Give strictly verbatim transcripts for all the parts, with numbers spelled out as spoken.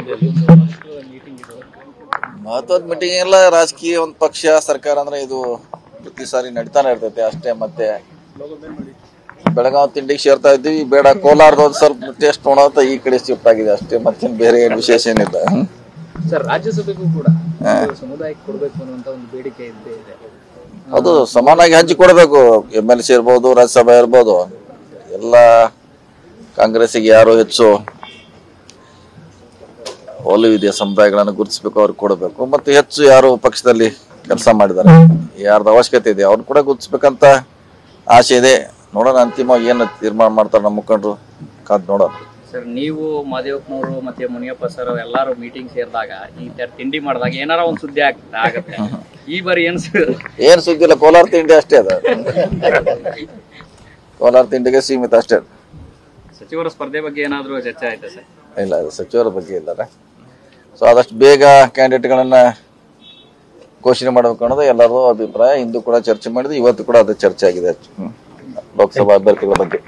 ಮಹತ್ವದ ಮೀಟಿಂಗ್ ಎಲ್ಲ ರಾಜಕೀಯ ಒಂದು ಪಕ್ಷ ಸರ್ಕಾರ ಅಂದ್ರೆ ಇದು ಪ್ರತಿ ಸಾರಿ ನಡೀತಾನೆ ಇರ್ತೈತೆ ಅಷ್ಟೇ. ಮತ್ತೆ ಬೆಳಗಾವಿ ತಿಂಡಿಗೆ ಸೇರ್ತಾ ಇದ್ದೀವಿ, ಬೇಡ ಕೋಲಾರದ ಒಂದು ಸ್ವಲ್ಪ ಟೇಸ್ಟ್ ನೋಡೋತ ಈ ಕಡೆ ಶಿಫ್ಟ್ ಆಗಿದೆ ಅಷ್ಟೇ. ಮತ್ತೇನು ಬೇರೆ ಏನು ವಿಶೇಷ ಏನಿಲ್ಲ ಸರ್. ರಾಜ್ಯಸಭೆಗೂ ಕೂಡ ಸಮುದಾಯಕ್ಕೆ ಕೊಡಬೇಕು ಅನ್ನುವಂತ ಒಂದು ಬೇಡಿಕೆ ಇದ್ದೇ ಇದೆ. ಅದು ಸಮಾನಾಗಿ ಹಂಚಿ ಕೊಡಬೇಕು. ಎಮ್ ಎಲ್ ಸಿ ಇರ್ಬೋದು, ರಾಜ್ಯಸಭೆ ಇರ್ಬೋದು, ಎಲ್ಲ ಕಾಂಗ್ರೆಸ್ಸಿಗೆ ಯಾರು ಹೆಚ್ಚು ಒಲವಿದೆ ಸಮುದಾಯಗಳನ್ನು ಗುರುತಿಸಬೇಕು, ಅವ್ರಿಗೆ ಕೊಡಬೇಕು. ಮತ್ತೆ ಹೆಚ್ಚು ಯಾರು ಪಕ್ಷದಲ್ಲಿ ಕೆಲಸ ಮಾಡಿದ್ದಾರೆ, ಯಾರ್ದು ಅವಶ್ಯಕತೆ ಇದೆ ಅವ್ರನ್ನ ಕೂಡ ಗುರುತಿಸ್ಬೇಕಂತ ಆಸೆ ಇದೆ. ನೋಡೋಣ ಅಂತಿಮವಾಗಿ ಏನು ತೀರ್ಮಾನ ಮಾಡ್ತಾರೆ ನಮ್ಮ ಮುಖಂಡರು, ಕಾದ್ ನೋಡೋಣ. ಸರ್, ನೀವು ಮಾದೇವಪ್ಪನವರು ಮತ್ತೆ ಮುನಿಯಪ್ಪ ಸರ್ ಎಲ್ಲಾರು ಮೀಟಿಂಗ್ ಸೇರಿದಾಗ ಈ ತರ ತಿಂಡಿ ಮಾಡಿದಾಗ ಏನಾರ ಒಂದ್ ಸುದ್ದಿ ಆಗ್ತಾ ಆಗತ್ತೆ. ಈ ಬಾರಿ ಏನ್ ಏನ್ ಸುದ್ದಿ ಇಲ್ಲ, ಕೋಲಾರ ತಿಂಡಿ ಅಷ್ಟೇ ಅದ. ಕೋಲಾರ ತಿಂಡಿಗೆ ಸೀಮಿತ ಅಷ್ಟೇ. ಸಚಿವರ ಸ್ಪರ್ಧೆ ಬಗ್ಗೆ ಏನಾದ್ರು ಚರ್ಚೆ ಆಯ್ತಾ ಸರ್? ಇಲ್ಲ, ಅದು ಸಚಿವರ ಬಗ್ಗೆ ಇದ್ದಾರೆ. ಸೊ ಆದಷ್ಟು ಬೇಗ ಕ್ಯಾಂಡಿಡೇಟ್ಗಳನ್ನ ಘೋಷಣೆ ಮಾಡಬೇಕು ಅನ್ನೋದು ಎಲ್ಲರೂ ಅಭಿಪ್ರಾಯ. ಇಂದು ಕೂಡ ಚರ್ಚೆ ಮಾಡಿದ್ವಿ, ಇವತ್ತು ಕೂಡ ಅದು ಚರ್ಚೆ ಆಗಿದೆ ಲೋಕಸಭಾ ಅಭ್ಯರ್ಥಿಗಳ ಬಗ್ಗೆ.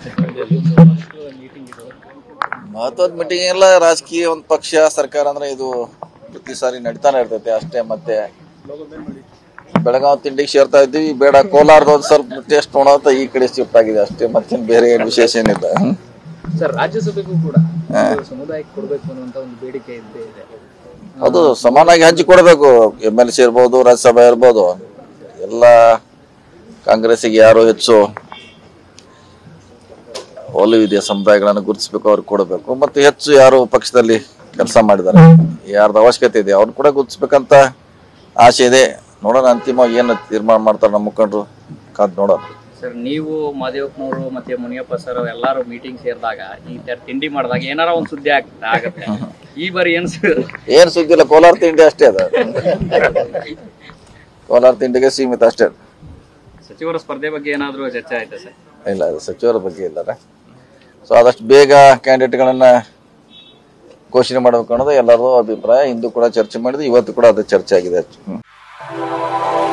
ಮಹತ್ವದ ಮೀಟಿಂಗ್ ಎಲ್ಲ ರಾಜಕೀಯ ಒಂದು ಪಕ್ಷ ಸರ್ಕಾರ ಅಂದ್ರೆ ಇದು ಪ್ರತಿ ಸಾರಿ ನಡೀತಾನೆ ಇರ್ತೈತೆ ಅಷ್ಟೇ. ಮತ್ತೆ ಬೆಳಗಾವಿ ತಿಂಡಿಗೆ ಸೇರ್ತಾ ಇದ್ದೀವಿ, ಬೇಡ ಕೋಲಾರದ ಒಂದು ಸ್ವಲ್ಪ ಟೇಸ್ಟ್ ನೋಡೋತ ಈ ಕಡೆ ಶಿಫ್ಟ್ ಆಗಿದೆ ಅಷ್ಟೇ. ಮತ್ತೇನು ಬೇರೆ ಏನು ವಿಶೇಷ ಏನಿಲ್ಲ ಸರ್. ರಾಜ್ಯಸಭೆಗೂ ಕೂಡ ಸಮುದಾಯಕ್ಕೆ ಕೊಡಬೇಕು ಅನ್ನುವಂತ ಒಂದು ಬೇಡಿಕೆ ಇದ್ದೇ ಇದೆ. ಅದು ಸಮಾನಾಗಿ ಹಂಚಿ ಕೊಡಬೇಕು. ಎಮ್ ಎಲ್ ಸಿ ಇರ್ಬೋದು, ರಾಜ್ಯಸಭೆ ಇರ್ಬೋದು, ಎಲ್ಲ ಕಾಂಗ್ರೆಸ್ಸಿಗೆ ಯಾರು ಹೆಚ್ಚು ಒಲವಿದೆ ಸಮುದಾಯಗಳನ್ನು ಗುರುತಿಸಬೇಕು, ಅವ್ರಿಗೆ ಕೊಡಬೇಕು. ಮತ್ತೆ ಹೆಚ್ಚು ಯಾರು ಪಕ್ಷದಲ್ಲಿ ಕೆಲಸ ಮಾಡಿದ್ದಾರೆ, ಯಾರ್ದು ಅವಶ್ಯಕತೆ ಇದೆ ಅವ್ರನ್ನ ಕೂಡ ಗುರುತಿಸ್ಬೇಕಂತ ಆಸೆ ಇದೆ. ನೋಡೋಣ ಅಂತಿಮವಾಗಿ ಏನು ತೀರ್ಮಾನ ಮಾಡ್ತಾರೆ ನಮ್ಮ ಮುಖಂಡರು, ಕಾದ್ ನೋಡೋಣ. ಸರ್, ನೀವು ಮಾದೇವಪ್ಪನವರು ಮತ್ತೆ ಮುನಿಯಪ್ಪ ಸರ್ ಎಲ್ಲಾರು ಮೀಟಿಂಗ್ ಸೇರಿದಾಗ ಈ ತರ ತಿಂಡಿ ಮಾಡಿದಾಗ ಏನಾರ ಒಂದ್ ಸುದ್ದಿ ಆಗ್ತಾ ಆಗತ್ತೆ. ಈ ಬಾರಿ ಏನ್ ಏನ್ ಸುದ್ದಿ ಇಲ್ಲ, ಕೋಲಾರ ತಿಂಡಿ ಅಷ್ಟೇ ಅದ. ಕೋಲಾರ ತಿಂಡಿಗೆ ಸೀಮಿತ ಅಷ್ಟೇ. ಸಚಿವರ ಸ್ಪರ್ಧೆ ಬಗ್ಗೆ ಏನಾದ್ರು ಚರ್ಚೆ ಆಯ್ತಾ ಸರ್? ಇಲ್ಲ, ಅದು ಸಚಿವರ ಬಗ್ಗೆ ಇದ್ದಾರೆ. ಸೊ ಆದಷ್ಟು ಬೇಗ ಕ್ಯಾಂಡಿಡೇಟ್ಗಳನ್ನ ಘೋಷಣೆ ಮಾಡಬೇಕು ಅನ್ನೋದು ಎಲ್ಲರೂ ಅಭಿಪ್ರಾಯ. ಇಂದು ಕೂಡ ಚರ್ಚೆ ಮಾಡಿದ್ವಿ, ಇವತ್ತು ಕೂಡ ಅದು ಚರ್ಚೆ ಆಗಿದೆ.